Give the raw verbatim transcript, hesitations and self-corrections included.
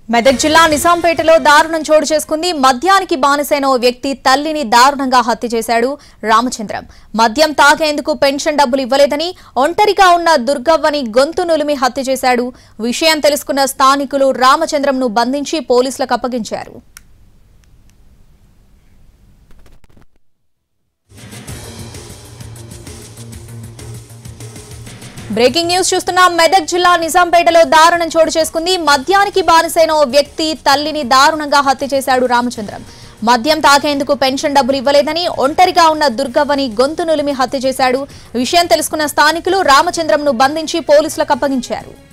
మెదక్ జిల్లా నిజాంపేటలో దారుణం చోటు చేసుకుంది. మద్యానికి బానిసైన ఓ వ్యక్తి తల్లిని దారుణంగా హత్య చేశాడు రామచంద్రం. మద్యం తాగేందుకు పెన్షన్ డబ్బులు ఇవ్వలేదని ఒంటరిగా ఉన్న దుర్గవ్వని గొంతు నులిమి హత్య చేశాడు. విషయం తెలుసుకున్న స్థానికులు రామచంద్రంను బంధించి పోలీసులకు అప్పగించారు. బ్రేకింగ్ న్యూస్ చూస్తున్నాం. మెదక్ జిల్లా నిజాంపేటలో దారుణం చోటు చేసుకుంది. మద్యానికి బానిసైన ఓ వ్యక్తి తల్లిని దారుణంగా హత్య చేశాడు రామచంద్రం. మద్యం తాగేందుకు పెన్షన్ డబ్బులు ఇవ్వలేదని ఒంటరిగా ఉన్న దుర్గవ్వని గొంతు నులిమి హత్య చేశాడు. విషయం తెలుసుకున్న స్థానికులు రామచంద్రంను బంధించి పోలీసులకు అప్పగించారు.